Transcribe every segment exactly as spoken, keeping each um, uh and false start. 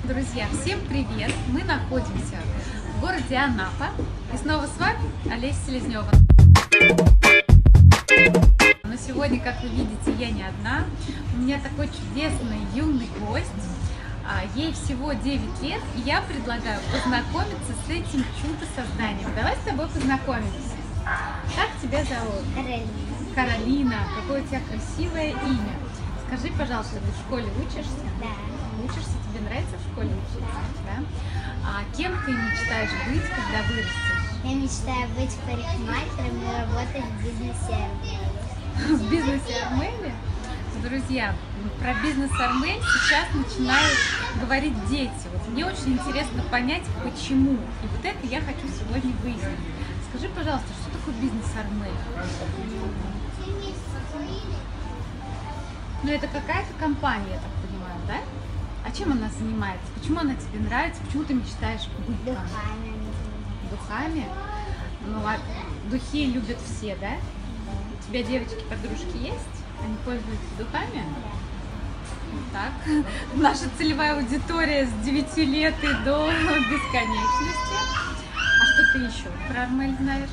Друзья, всем привет! Мы находимся в городе Анапа. И снова с вами Олеся Селезнева. Но сегодня, как вы видите, я не одна. У меня такой чудесный юный гость. Ей всего девять лет, и я предлагаю познакомиться с этим чудо-созданием. Давай с тобой познакомимся. Как тебя зовут? Каролина. Каролина. Какое у тебя красивое имя. Скажи, пожалуйста, ты в школе учишься? Да. Учишься? Тебе нравится в школе учиться? Да? А кем ты мечтаешь быть, когда вырастешь? Я мечтаю быть парикмахером и работать в бизнесе Армель. В бизнесе Армель? Друзья, про бизнес Армель сейчас начинают говорить дети. Вот мне очень интересно понять, почему. И вот это я хочу сегодня выяснить. Скажи, пожалуйста, что такое бизнес Армель? Ну, это какая-то компания, я так понимаю, да? А чем она занимается? Почему она тебе нравится? Почему ты мечтаешь быть там? Духами. Духами? Ну, а духи любят все, да? У тебя девочки-подружки есть? Они пользуются духами? Вот так. Наша целевая аудитория с девяти лет и до бесконечности. А что ты еще про Армель знаешь?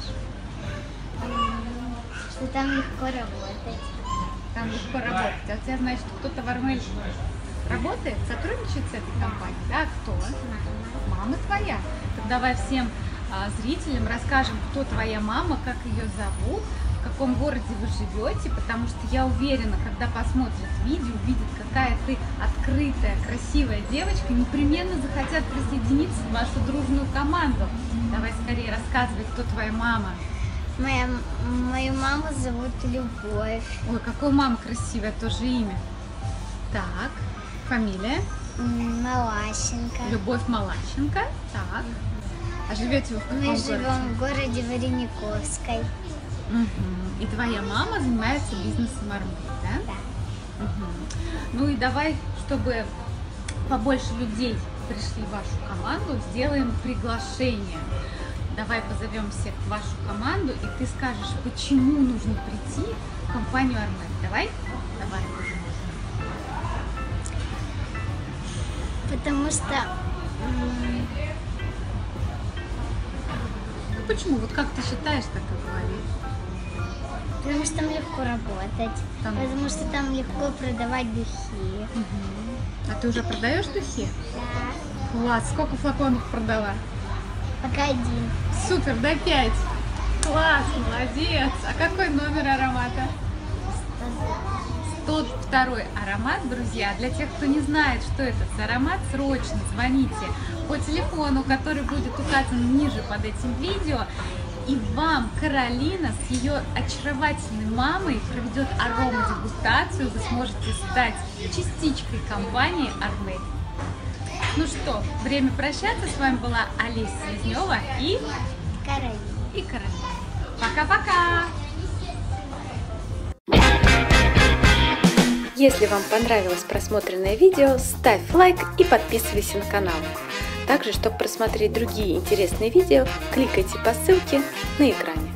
Что там легко работать. Там легко работать. А у тебя, значит, кто-то в Армель работает, сотрудничает с этой компанией? Да, кто? Мама. Мама твоя. Так давай всем а, зрителям расскажем, кто твоя мама, как ее зовут, в каком городе вы живете, потому что я уверена, когда посмотрят видео, увидят, какая ты открытая, красивая девочка, непременно захотят присоединиться в вашу дружную команду. Давай скорее рассказывай, кто твоя мама. Моя, мою маму зовут Любовь. Ой, какая мама красивая, тоже имя. Так, фамилия? Малащенко. Любовь Малащенко. Так. А живете вы в каком Мы городе? живем в городе Варениковской. Угу. И твоя мама занимается бизнесом Армель, да? Да. Угу. Ну и давай, чтобы побольше людей пришли в вашу команду, сделаем приглашение. Давай позовем всех в вашу команду, и ты скажешь, почему нужно прийти в компанию Армель. Давай? Давай. Потому что... м, Ну почему? Вот как ты считаешь, так и говоришь? Потому что там легко работать. Там- Потому что там легко продавать духи. Угу. А ты уже продаешь духи? Да. Класс! Сколько флаконов продала? Пока один. Супер, да, пять. Класс, молодец. А какой номер аромата? сто второй аромат, друзья. Для тех, кто не знает, что это за аромат, срочно звоните по телефону, который будет указан ниже под этим видео. И вам Каролина с ее очаровательной мамой проведет аромадегустацию. Вы сможете стать частичкой компании Армель. Ну что, время прощаться. С вами была Олеся Селезнева и... Каролина. и Каролина. Пока-пока! Если вам понравилось просмотренное видео, ставь лайк и подписывайся на канал. Также, чтобы просмотреть другие интересные видео, кликайте по ссылке на экране.